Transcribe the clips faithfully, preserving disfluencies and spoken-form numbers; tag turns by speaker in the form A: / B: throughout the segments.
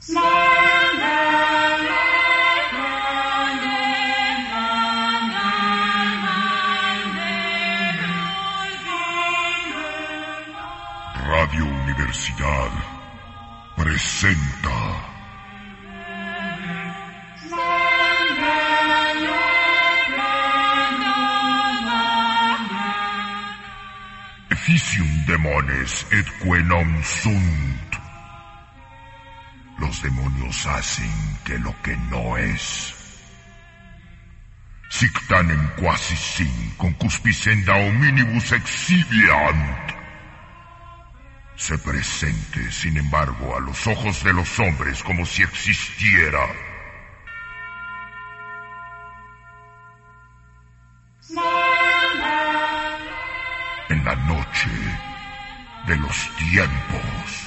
A: Radio Universidad presenta Efficium Demones et quae non sunt. Los demonios hacen que lo que no es. Sic tamen quasi sin concupiscenda hominibus exhibiant. Se presente, sin embargo, a los ojos de los hombres como si existiera. En la noche de los tiempos.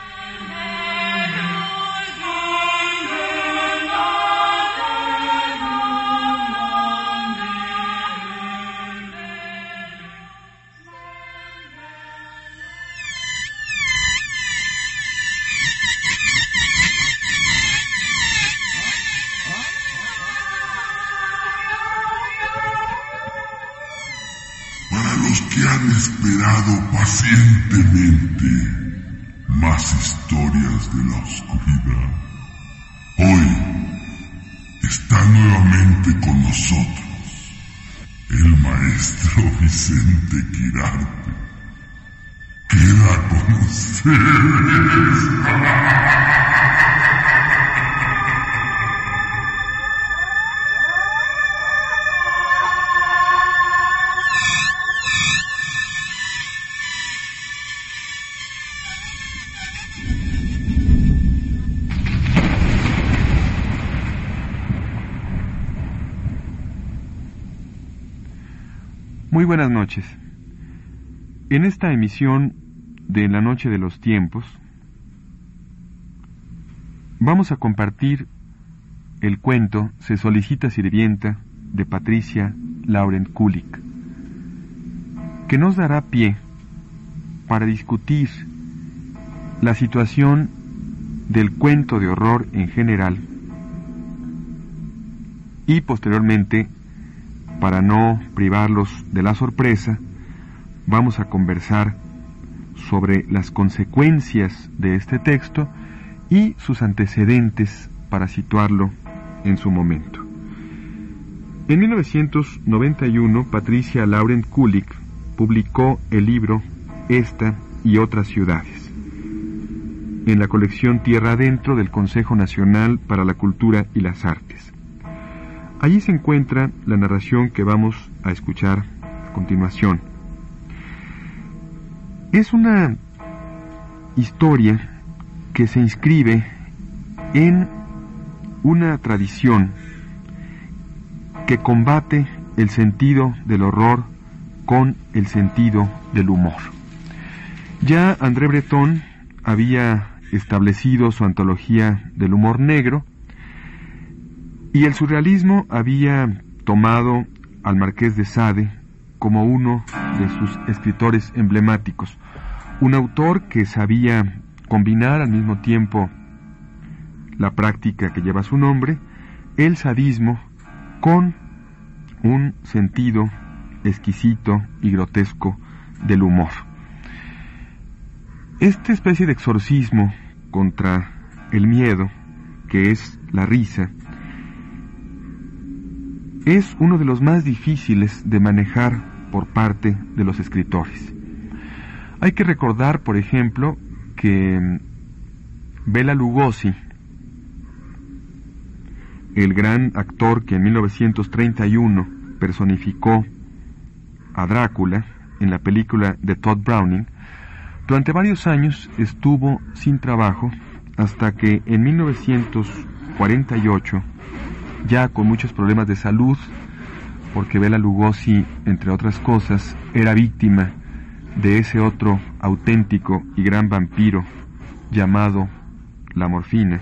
A: Que han esperado pacientemente más historias de la oscuridad. Hoy está nuevamente con nosotros el maestro Vicente Quirarte. Queda con ustedes.
B: Muy buenas noches. En esta emisión de La Noche de los Tiempos vamos a compartir el cuento Se solicita sirvienta de Patricia Laurent Kulik, que nos dará pie para discutir la situación del cuento de horror en general y posteriormente, para no privarlos de la sorpresa, vamos a conversar sobre las consecuencias de este texto y sus antecedentes para situarlo en su momento. En mil novecientos noventa y uno, Patricia Laurent Kulik publicó el libro Esta y otras ciudades, en la colección Tierra Adentro del Consejo Nacional para la Cultura y las Artes. Allí se encuentra la narración que vamos a escuchar a continuación. Es una historia que se inscribe en una tradición que combate el sentido del horror con el sentido del humor. Ya André Breton había establecido su antología del humor negro, y el surrealismo había tomado al Marqués de Sade como uno de sus escritores emblemáticos, un autor que sabía combinar al mismo tiempo la práctica que lleva su nombre, el sadismo, con un sentido exquisito y grotesco del humor. Esta especie de exorcismo contra el miedo, que es la risa, es uno de los más difíciles de manejar por parte de los escritores. Hay que recordar, por ejemplo, que Bela Lugosi, el gran actor que en mil novecientos treinta y uno personificó a Drácula en la película de Todd Browning, durante varios años estuvo sin trabajo hasta que en mil novecientos cuarenta y ocho, ya con muchos problemas de salud, porque Bela Lugosi, entre otras cosas, era víctima de ese otro auténtico y gran vampiro llamado la morfina,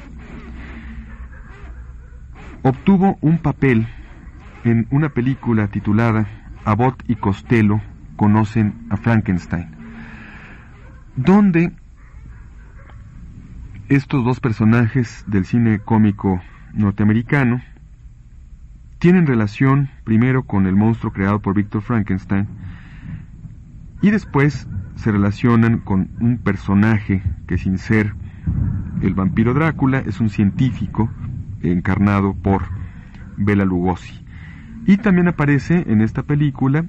B: obtuvo un papel en una película titulada Abbott y Costello conocen a Frankenstein, donde estos dos personajes del cine cómico norteamericano tienen relación primero con el monstruo creado por Víctor Frankenstein y después se relacionan con un personaje que, sin ser el vampiro Drácula, es un científico encarnado por Bela Lugosi. Y también aparece en esta película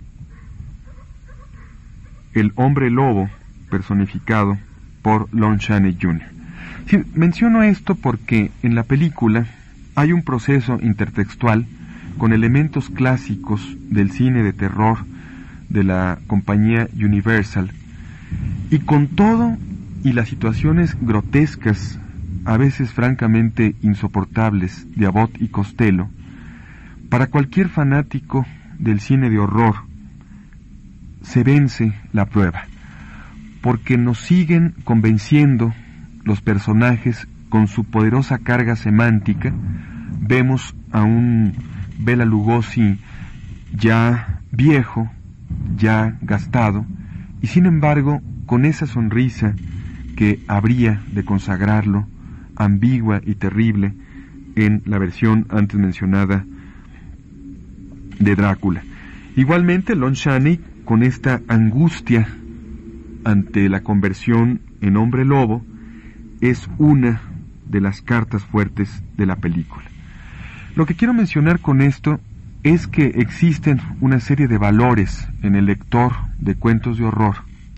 B: el hombre lobo personificado por Lon Chaney junior Sí, menciono esto porque en la película hay un proceso intertextual con elementos clásicos del cine de terror de la compañía Universal, y con todo y las situaciones grotescas, a veces francamente insoportables, de Abbott y Costello, para cualquier fanático del cine de horror se vence la prueba, porque nos siguen convenciendo los personajes con su poderosa carga semántica. Vemos a un Bela Lugosi ya viejo, ya gastado, y sin embargo con esa sonrisa que habría de consagrarlo, ambigua y terrible, en la versión antes mencionada de Drácula. Igualmente Lon Chaney, con esta angustia ante la conversión en hombre lobo, es una de las cartas fuertes de la película. Lo que quiero mencionar con esto es que existen una serie de valores en el lector de cuentos de horror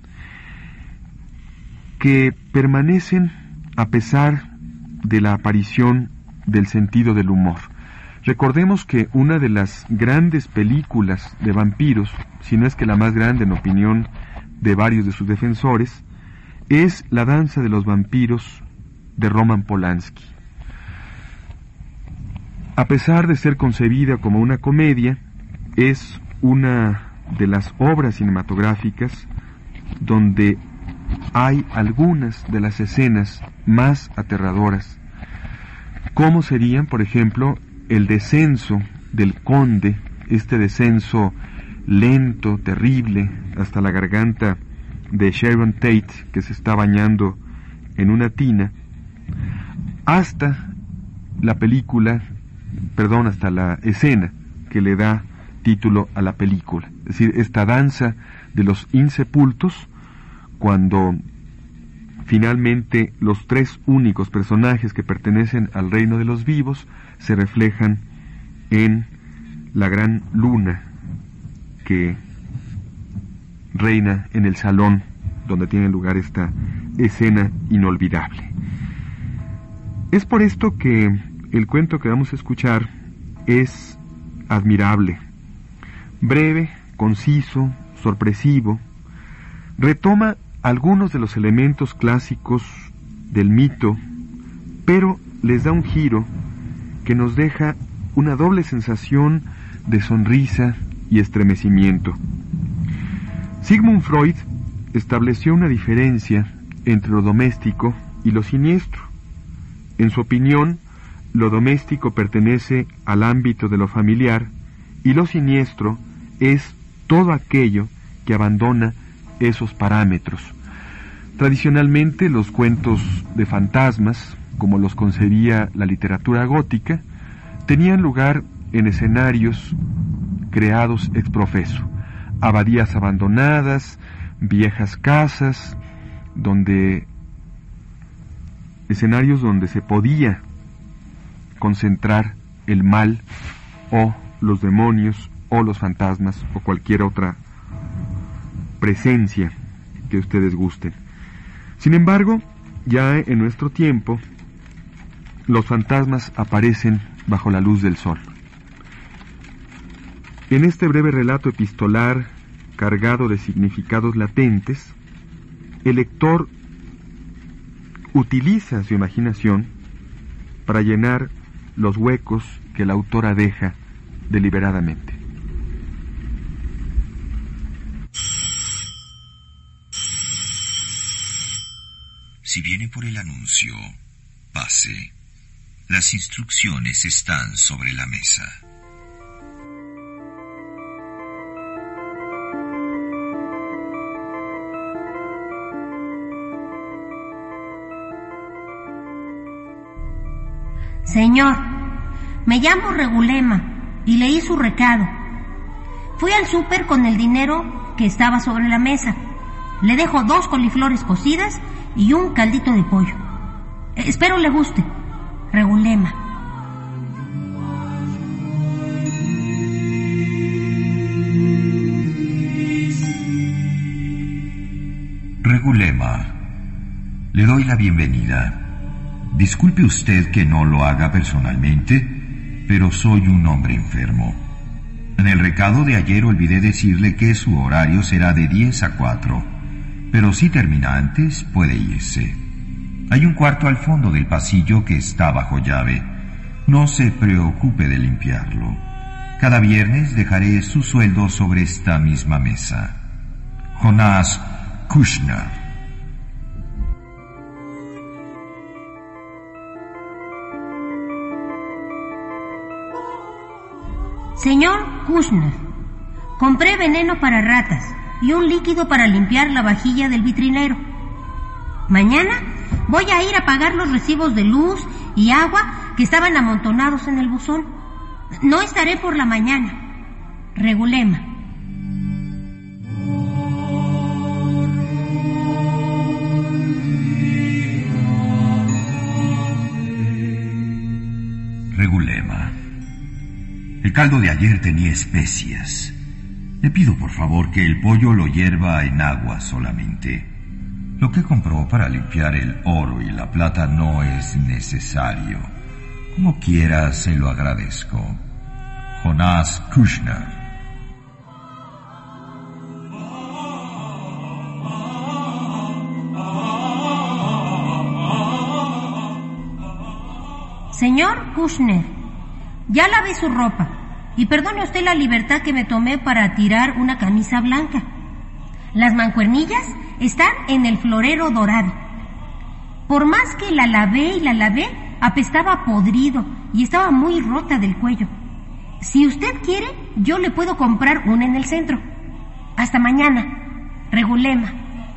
B: que permanecen a pesar de la aparición del sentido del humor. Recordemos que una de las grandes películas de vampiros, si no es que la más grande en opinión de varios de sus defensores, es La danza de los vampiros de Roman Polanski. A pesar de ser concebida como una comedia, es una de las obras cinematográficas donde hay algunas de las escenas más aterradoras, como serían, por ejemplo, el descenso del conde, este descenso lento, terrible, hasta la garganta de Sharon Tate, que se está bañando en una tina, hasta la película, perdón, hasta la escena que le da título a la película. Es decir, esta danza de los insepultos, cuando finalmente los tres únicos personajes que pertenecen al reino de los vivos se reflejan en la gran luna que reina en el salón donde tiene lugar esta escena inolvidable. Es por esto que el cuento que vamos a escuchar es admirable, breve, conciso, sorpresivo, retoma algunos de los elementos clásicos del mito, pero les da un giro que nos deja una doble sensación de sonrisa y estremecimiento. Sigmund Freud estableció una diferencia entre lo doméstico y lo siniestro. En su opinión, lo doméstico pertenece al ámbito de lo familiar y lo siniestro es todo aquello que abandona esos parámetros. Tradicionalmente, los cuentos de fantasmas, como los concebía la literatura gótica, tenían lugar en escenarios creados ex professo, abadías abandonadas, viejas casas, donde escenarios donde se podía concentrar el mal o los demonios o los fantasmas o cualquier otra presencia que ustedes gusten. Sin embargo, ya en nuestro tiempo, los fantasmas aparecen bajo la luz del sol. En este breve relato epistolar, cargado de significados latentes, el lector utiliza su imaginación para llenar los huecos que la autora deja deliberadamente.
C: Si viene por el anuncio, pase. Las instrucciones están sobre la mesa.
D: Señor, me llamo Regulema y leí su recado. Fui al súper con el dinero que estaba sobre la mesa. Le dejo dos coliflores cocidas y un caldito de pollo. Espero le guste. Regulema.
C: Regulema, le doy la bienvenida. Disculpe usted que no lo haga personalmente, pero soy un hombre enfermo. En el recado de ayer olvidé decirle que su horario será de diez a cuatro, pero si termina antes, puede irse. Hay un cuarto al fondo del pasillo que está bajo llave. No se preocupe de limpiarlo. Cada viernes dejaré su sueldo sobre esta misma mesa. Jonás Kushner.
D: Señor Kushner, compré veneno para ratas y un líquido para limpiar la vajilla del vitrinero. Mañana voy a ir a pagar los recibos de luz y agua que estaban amontonados en el buzón. No estaré por la mañana. Regulema.
C: Regulema. El caldo de ayer tenía especias. Le pido por favor que el pollo lo hierva en agua solamente. Lo que compró para limpiar el oro y la plata no es necesario. Como quiera, se lo agradezco. Jonás Kushner.
D: Señor Kushner, ya lavé su ropa y perdone usted la libertad que me tomé para tirar una camisa blanca. Las mancuernillas están en el florero dorado. Por más que la lavé y la lavé, apestaba podrido y estaba muy rota del cuello. Si usted quiere, yo le puedo comprar una en el centro. Hasta mañana. Regulema.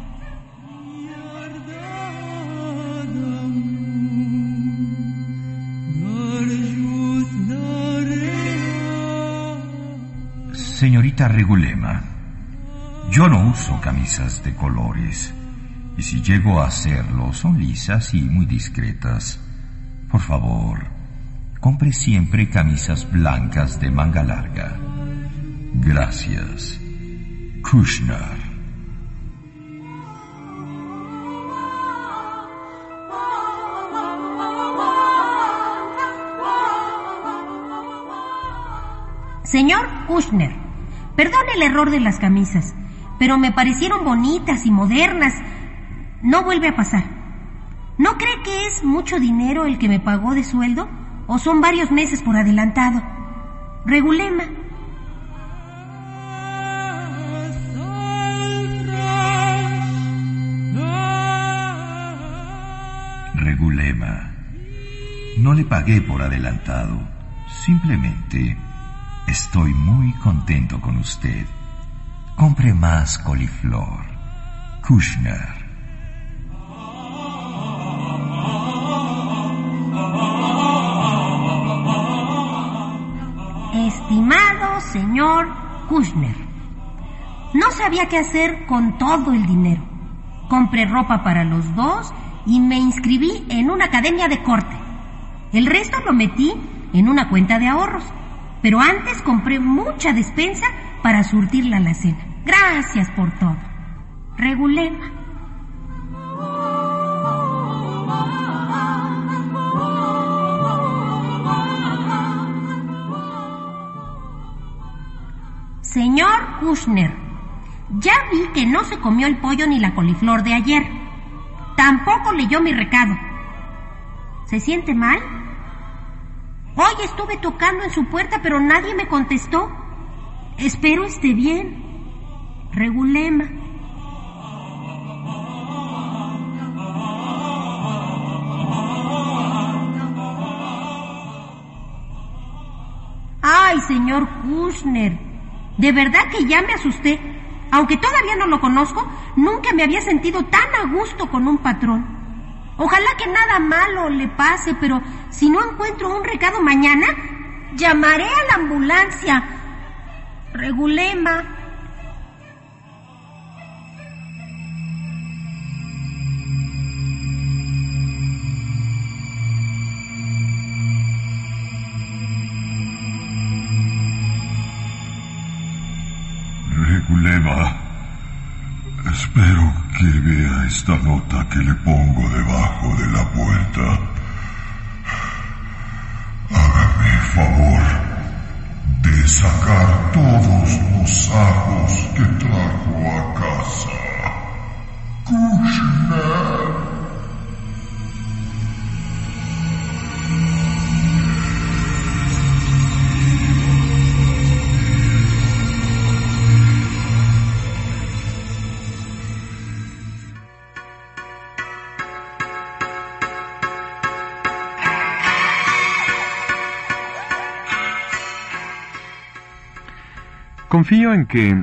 C: Señorita Regulema, yo no uso camisas de colores, y si llego a hacerlo son lisas y muy discretas. Por favor, compre siempre camisas blancas de manga larga. Gracias. Kushner.
D: Señor Kushner, perdone el error de las camisas, pero me parecieron bonitas y modernas. No vuelve a pasar. ¿No cree que es mucho dinero el que me pagó de sueldo? ¿O son varios meses por adelantado? Regulema.
C: Regulema, no le pagué por adelantado. Simplemente estoy muy contento con usted. Compre más coliflor. Kushner.
D: Estimado señor Kushner, no sabía qué hacer con todo el dinero. Compré ropa para los dos y me inscribí en una academia de corte. El resto lo metí en una cuenta de ahorros. Pero antes compré mucha despensa para surtir la alacena. Gracias por todo. Regulema. Señor Kushner, ya vi que no se comió el pollo ni la coliflor de ayer. Tampoco leyó mi recado. ¿Se siente mal? Hoy estuve tocando en su puerta, pero nadie me contestó. Espero esté bien. Regulema. Ay, señor Kushner, de verdad que ya me asusté. Aunque todavía no lo conozco, nunca me había sentido tan a gusto con un patrón. Ojalá que nada malo le pase, pero Si no encuentro un recado mañana, llamaré a la ambulancia. Regulema.
A: Regulema, espero que vea esta nota que le pongo debajo de la puerta. Hágame el favor de sacar todos los ajos que trajo a casa. Kushner.
B: Confío en que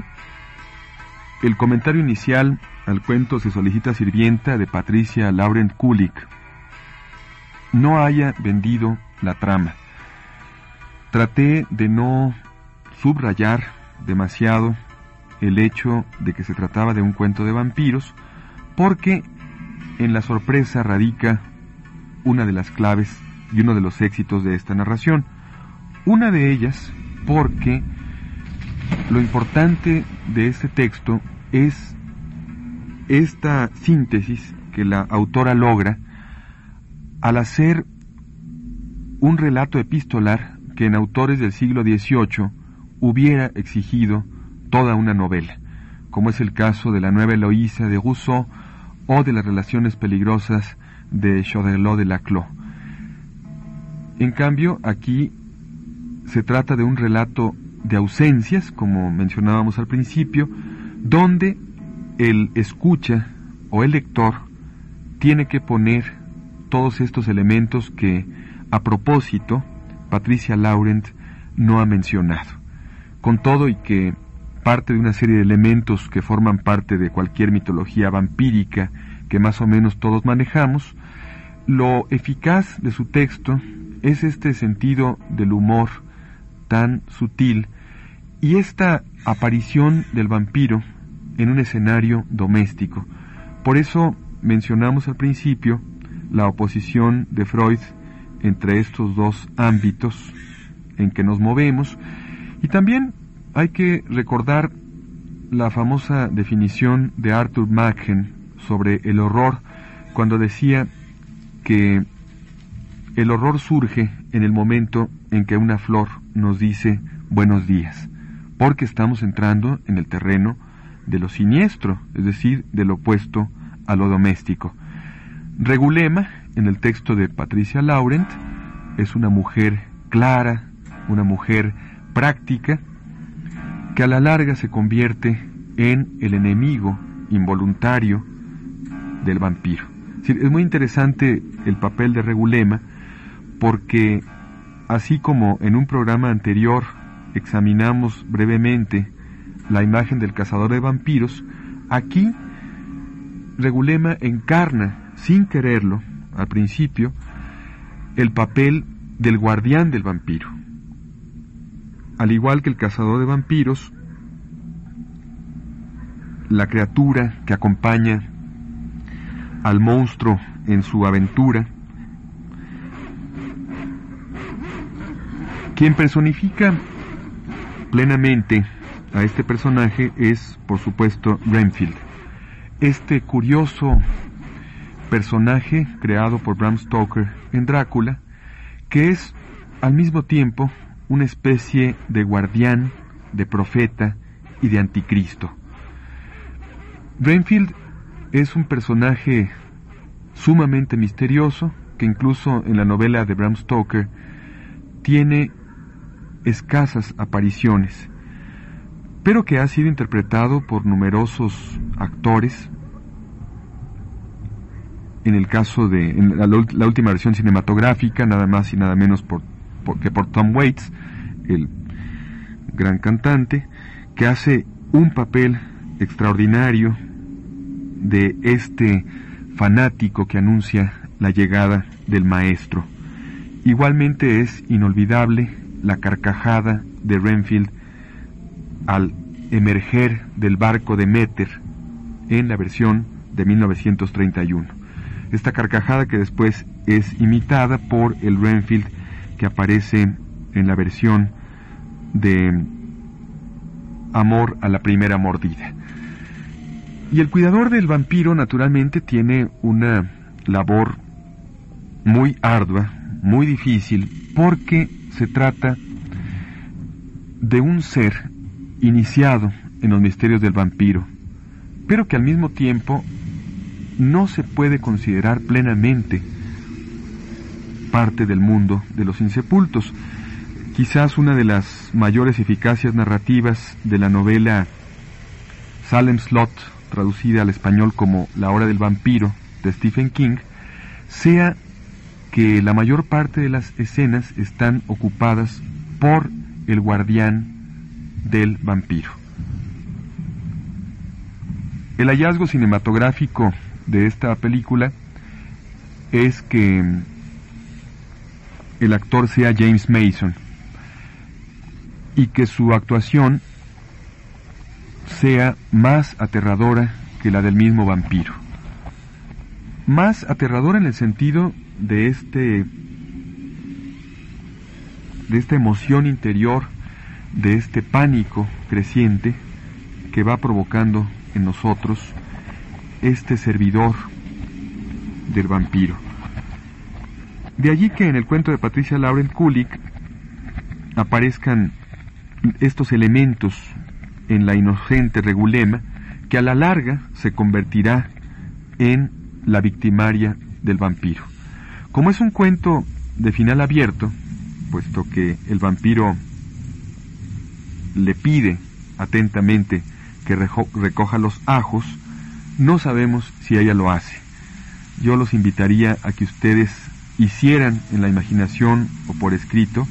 B: el comentario inicial al cuento Se solicita sirvienta de Patricia Laurent Kulik no haya vendido la trama. Traté de no subrayar demasiado el hecho de que se trataba de un cuento de vampiros, porque en la sorpresa radica una de las claves y uno de los éxitos de esta narración. Una de ellas porque lo importante de este texto es esta síntesis que la autora logra al hacer un relato epistolar que en autores del siglo dieciocho hubiera exigido toda una novela, como es el caso de la Nueva Eloísa de Rousseau o de las relaciones peligrosas de Choderlos de Laclos. En cambio, aquí se trata de un relato de ausencias, como mencionábamos al principio, donde el escucha o el lector tiene que poner todos estos elementos que, a propósito, Patricia Laurent no ha mencionado. Con todo y que parte de una serie de elementos que forman parte de cualquier mitología vampírica que más o menos todos manejamos, lo eficaz de su texto es este sentido del humor tan sutil y esta aparición del vampiro en un escenario doméstico. Por eso mencionamos al principio la oposición de Freud entre estos dos ámbitos en que nos movemos, y también hay que recordar la famosa definición de Arthur Machen sobre el horror, cuando decía que el horror surge en el momento en que una flor nos dice buenos días, porque estamos entrando en el terreno de lo siniestro, es decir, de lo opuesto a lo doméstico. Regulema, en el texto de Patricia Laurent, es una mujer clara, una mujer práctica, que a la larga se convierte en el enemigo involuntario del vampiro. Es decir, es muy interesante el papel de Regulema, porque así como en un programa anterior examinamos brevemente la imagen del cazador de vampiros, aquí Regulema encarna, sin quererlo, al principio, el papel del guardián del vampiro. Al igual que el cazador de vampiros, la criatura que acompaña al monstruo en su aventura, quien personifica plenamente a este personaje es, por supuesto, Renfield, este curioso personaje creado por Bram Stoker en Drácula, que es al mismo tiempo una especie de guardián, de profeta y de anticristo. Renfield es un personaje sumamente misterioso, que incluso en la novela de Bram Stoker tiene escasas apariciones, pero que ha sido interpretado por numerosos actores. En el caso de en la, la última versión cinematográfica, nada más y nada menos por, por, que por Tom Waits, el gran cantante, que hace un papel extraordinario de este fanático que anuncia la llegada del maestro. Igualmente es inolvidable la carcajada de Renfield al emerger del barco de Meter en la versión de mil novecientos treinta y uno. Esta carcajada que después es imitada por el Renfield que aparece en la versión de Amor a la primera mordida. Y el cuidador del vampiro naturalmente tiene una labor muy ardua, muy difícil, porque se trata de un ser iniciado en los misterios del vampiro, pero que al mismo tiempo no se puede considerar plenamente parte del mundo de los insepultos. Quizás una de las mayores eficacias narrativas de la novela Salem Slot, traducida al español como La hora del vampiro, de Stephen King, sea que la mayor parte de las escenas están ocupadas por el guardián del vampiro. El hallazgo cinematográfico de esta película es que el actor sea James Mason y que su actuación sea más aterradora que la del mismo vampiro. Más aterradora en el sentido de este de esta emoción interior, de este pánico creciente que va provocando en nosotros este servidor del vampiro. De allí que en el cuento de Patricia Laurent Kulik aparezcan estos elementos en la inocente Regulema, que a la larga se convertirá en la victimaria del vampiro. Como es un cuento de final abierto, puesto que el vampiro le pide atentamente que recoja los ajos, no sabemos si ella lo hace. Yo los invitaría a que ustedes hicieran en la imaginación o por escrito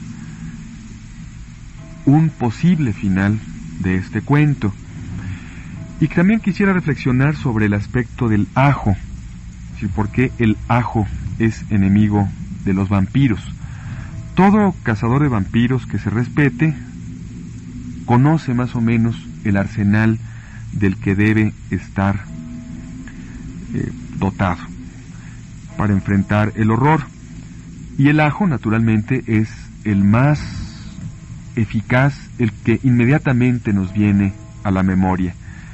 B: un posible final de este cuento. Y también quisiera reflexionar sobre el aspecto del ajo, ¿sí? ¿Por qué el ajo es enemigo de los vampiros? Todo cazador de vampiros que se respete conoce más o menos el arsenal del que debe estar eh, dotado para enfrentar el horror. Y el ajo, naturalmente, es el más eficaz, el que inmediatamente nos viene a la memoria.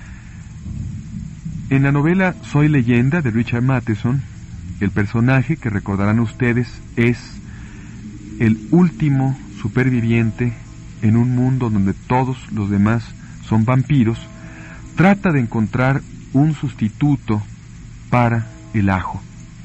B: En la novela Soy Leyenda de Richard Matheson, el personaje que recordarán ustedes es el último superviviente en un mundo donde todos los demás son vampiros. Trata de encontrar un sustituto para el ajo.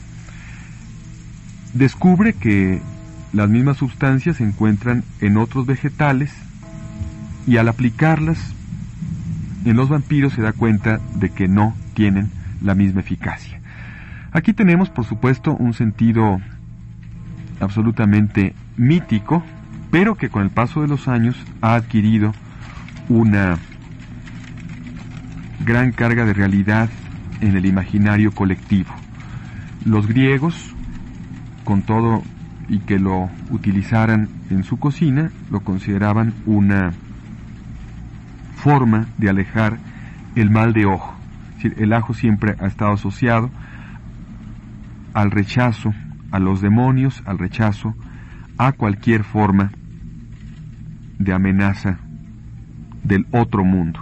B: Descubre que las mismas sustancias se encuentran en otros vegetales y al aplicarlas en los vampiros se da cuenta de que no tienen la misma eficacia. Aquí tenemos, por supuesto, un sentido absolutamente mítico, pero que con el paso de los años ha adquirido una gran carga de realidad en el imaginario colectivo. Los griegos, con todo y que lo utilizaran en su cocina, lo consideraban una forma de alejar el mal de ojo. Es decir, el ajo siempre ha estado asociado al rechazo a los demonios, al rechazo a cualquier forma de amenaza del otro mundo.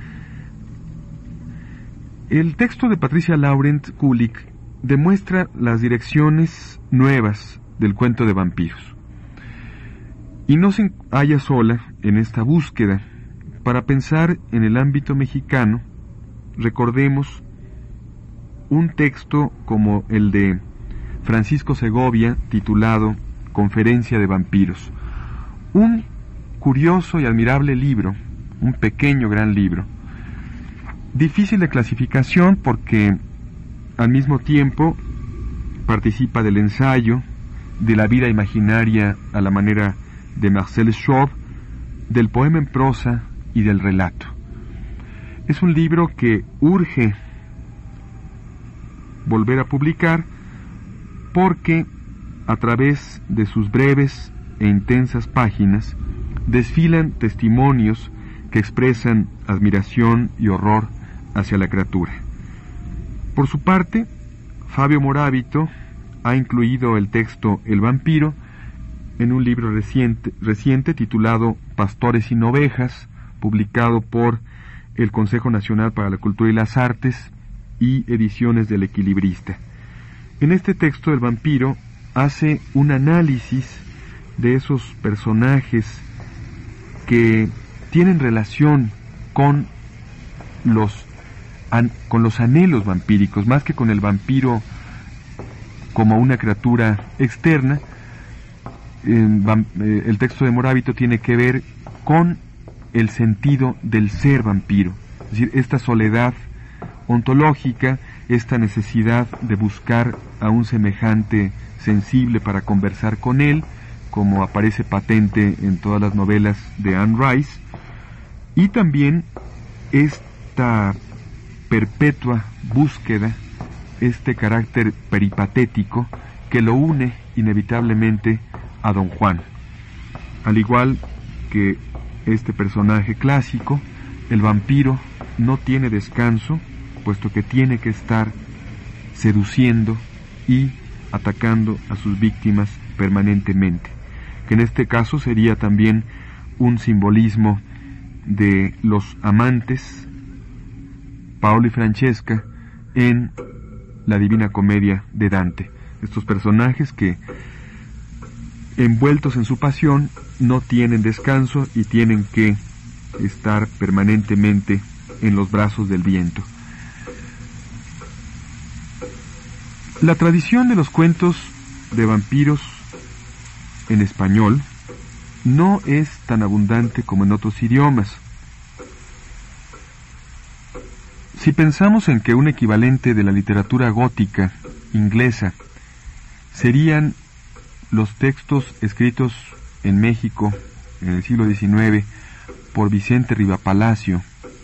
B: El texto de Patricia Laurent Kulik demuestra las direcciones nuevas del cuento de vampiros. Y no se halla sola en esta búsqueda. Para pensar en el ámbito mexicano, recordemos un texto como el de Francisco Segovia, titulado Conferencia de Vampiros. Un curioso y admirable libro, un pequeño gran libro, difícil de clasificación porque al mismo tiempo participa del ensayo, de la vida imaginaria a la manera de Marcel Schwob, del poema en prosa y del relato. Es un libro que urge volver a publicar porque a través de sus breves e intensas páginas, desfilan testimonios que expresan admiración y horror hacia la criatura. Por su parte, Fabio Moravito ha incluido el texto El vampiro en un libro reciente, reciente titulado Pastores sin ovejas, publicado por el Consejo Nacional para la Cultura y las Artes y Ediciones del Equilibrista. En este texto el vampiro hace un análisis de esos personajes que tienen relación con los, an, con los anhelos vampíricos, más que con el vampiro como una criatura externa. Eh, el texto de Moravito tiene que ver con el sentido del ser vampiro, es decir, esta soledad ontológica, esta necesidad de buscar a un semejante sensible para conversar con él, como aparece patente en todas las novelas de Anne Rice, y también esta perpetua búsqueda, este carácter peripatético que lo une inevitablemente a Don Juan. Al igual que este personaje clásico, el vampiro no tiene descanso, puesto que tiene que estar seduciendo y atacando a sus víctimas permanentemente, que en este caso sería también un simbolismo de los amantes, Paolo y Francesca, en la Divina Comedia de Dante. Estos personajes que, envueltos en su pasión, no tienen descanso y tienen que estar permanentemente en los brazos del viento. La tradición de los cuentos de vampiros en español no es tan abundante como en otros idiomas. Si pensamos en que un equivalente de la literatura gótica inglesa serían los textos escritos en México en el siglo diecinueve por Vicente Rivapalacio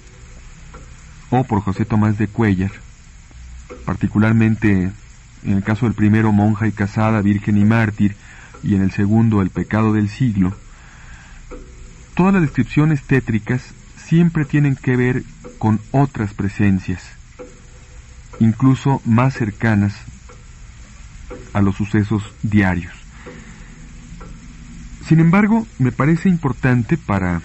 B: o por José Tomás de Cuéllar, particularmente en el caso del primero Monja y casada, virgen y mártir, y en el segundo El pecado del siglo, todas las descripciones tétricas siempre tienen que ver con otras presencias, incluso más cercanas a los sucesos diarios. Sin embargo, me parece importante, para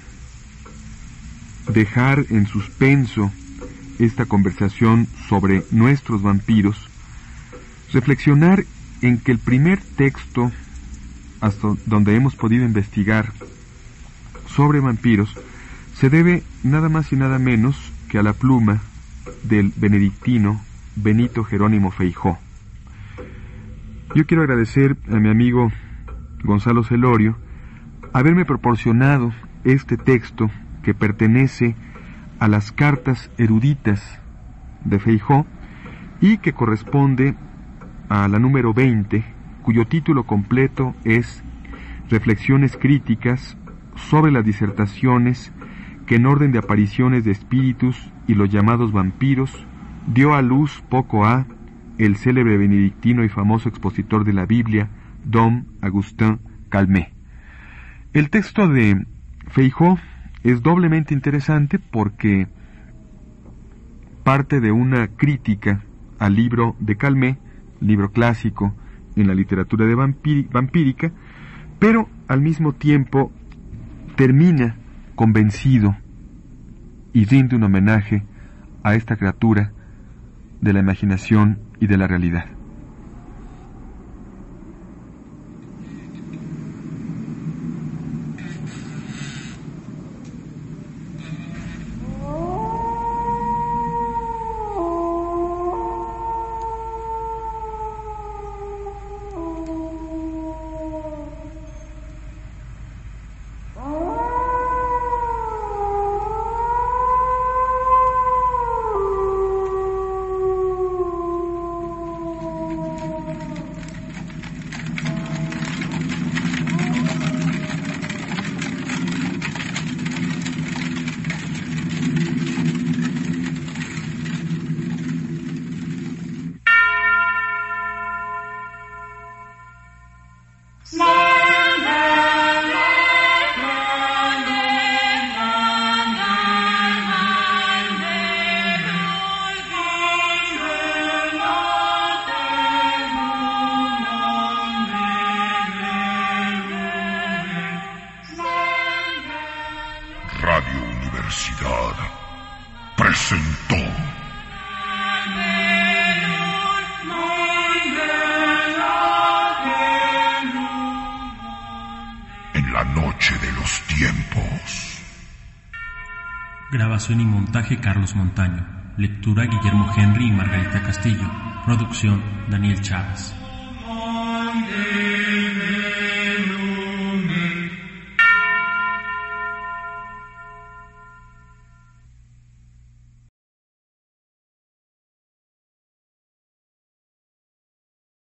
B: dejar en suspenso esta conversación sobre nuestros vampiros, reflexionar en que el primer texto hasta donde hemos podido investigar sobre vampiros se debe nada más y nada menos que a la pluma del benedictino Benito Jerónimo Feijoo. Yo quiero agradecer a mi amigo Gonzalo Celorio haberme proporcionado este texto que pertenece a las cartas eruditas de Feijoo y que corresponde a la número veinte, cuyo título completo es Reflexiones críticas sobre las disertaciones que en orden de apariciones de espíritus y los llamados vampiros dio a luz poco a el célebre benedictino y famoso expositor de la Biblia, Dom Agustín Calmet. El texto de Feijoo es doblemente interesante porque parte de una crítica al libro de Calmet, libro clásico en la literatura de vampí- vampírica, pero al mismo tiempo termina convencido y rinde un homenaje a esta criatura de la imaginación y de la realidad.
A: los tiempos.
E: Grabación y montaje Carlos Montaño. Lectura Guillermo Henry y Margarita Castillo. Producción Daniel Chávez.